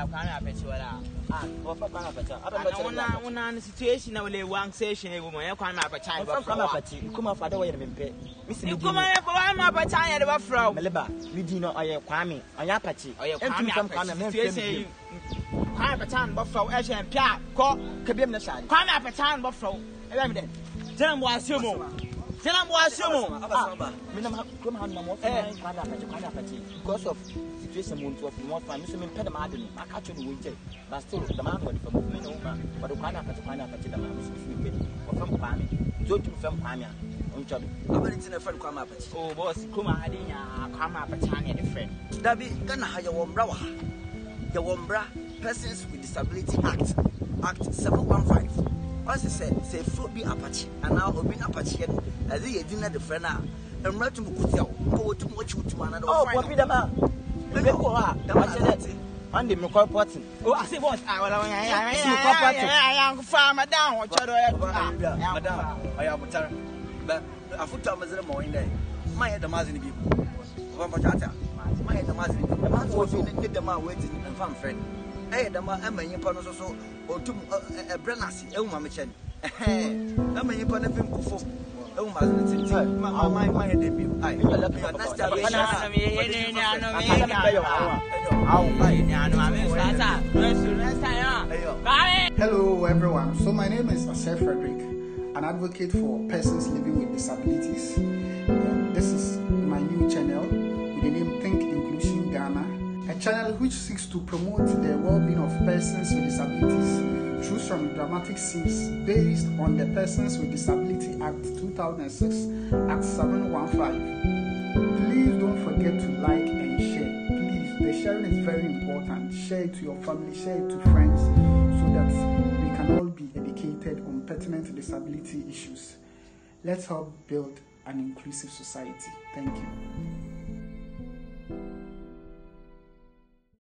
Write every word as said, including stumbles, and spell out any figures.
can't have it. Ah, what for can't have it? I don't know. One on the situation of the one station, a woman, you can't have a child. Come up at you. Come up, I don't want to be Mister You come on, I'm up a child of a fro. Meleba, we do not, or your Kwame, or your Pachi, or your Kwame from Kwame. Kwame Patan, Buffalo, Ash and Pia, call Kabim the Side. Kwame Patan, Buffalo, Evident. Tell him what's your move. Tell him what's your move. Come on, no more, because of situation of more fun. Mister Pedamadin, I catch you with but still the man would from me, but the Kwana Patina Patina, or from Kwame, so to from Kwame. I'm in a friend come up. Oh, boss, Kuma Adina, come up a tiny friend. Dabi, Ghana hire one bra. The Wombra Persons with Disability Act, Act seven one five. As I said, say fruit be Apache, and now Obin Apache, as he dinner the friend now. And right to go to much to one another. Oh, what be the man? The Machetti, and the Mukor Potting. Oh, I say what? I am farmer down, what Madame, I am a but a foot time is in the morning day. My head the Mazin people. One for Chata. My head the Mazin. The man was in the man waiting and found friend. I had the man, Emma, in Panos or two a Brenassi, El Mamachan. Emma, in Panafim Kufo. Oh, my, my head debut. I love you. Nice to have you. Hello, everyone. So, my name is Osei Frederick, an advocate for persons living with disabilities. Uh, this is my new channel with the name Think Inclusion Ghana, a channel which seeks to promote the well-being of persons with disabilities through some dramatic scenes based on the Persons with Disability Act two thousand six, Act seven one five. Please don't forget to like and share. Please, the sharing is very important. Share it to your family, share it to friends, so that we can all be educated on pertinent disability issues. Let's help build an inclusive society. Thank you.